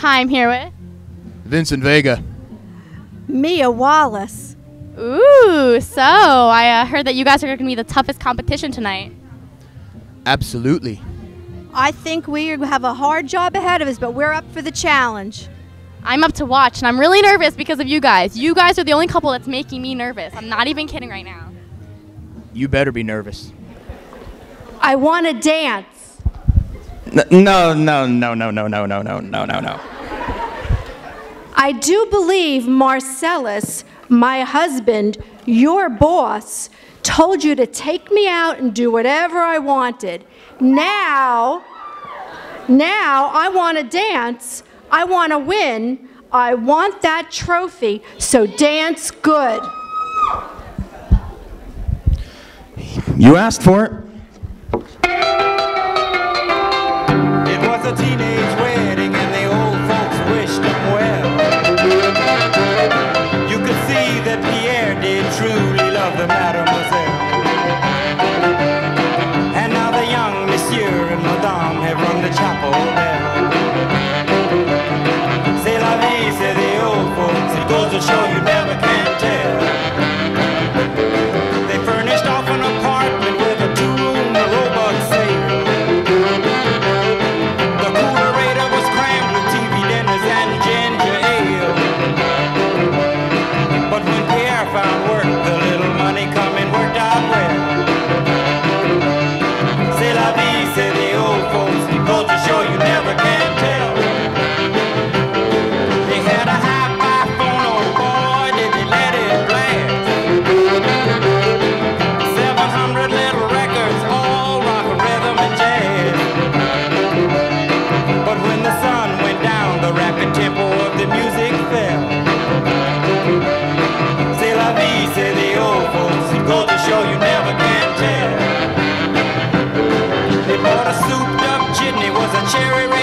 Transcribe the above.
Hi, I'm here with Vincent Vega. Mia Wallace. Ooh, so I heard that you guys are going to be the toughest competition tonight. Absolutely. I think we have a hard job ahead of us, but we're up for the challenge. I'm up to watch, and I'm really nervous because of you guys. You guys are the only couple that's making me nervous. I'm not even kidding right now. You better be nervous. I want to dance. No. I do believe Marcellus, my husband, your boss, told you to take me out and do whatever I wanted. Now I want to dance. I want to win. I want that trophy, so dance good. You asked for it. It was a teenage wedding and the old folks wished them well. You could see that Pierre did truly love the mademoiselle. And now the young monsieur and madame have rung the chapel bell. C'est la vie, say the old folks, it goes to show you never can tell. They furnished off an apartment with a two-room robot sale. The coolerator was crammed with TV dinners and ginger ale. But when Pierre found work, the little money coming worked out well. C'est la vie, say the old folks, it goes to show you never can tell. They had a high-fi phone, oh boy, did they let it blast. 700 little records, all rock, rhythm, and jazz. But when the sun went down, the rapid tempo of the music fell. C'est la vie, say the old folks, it goes to show you never can tell. They bought a souped-up chitney, was a cherry red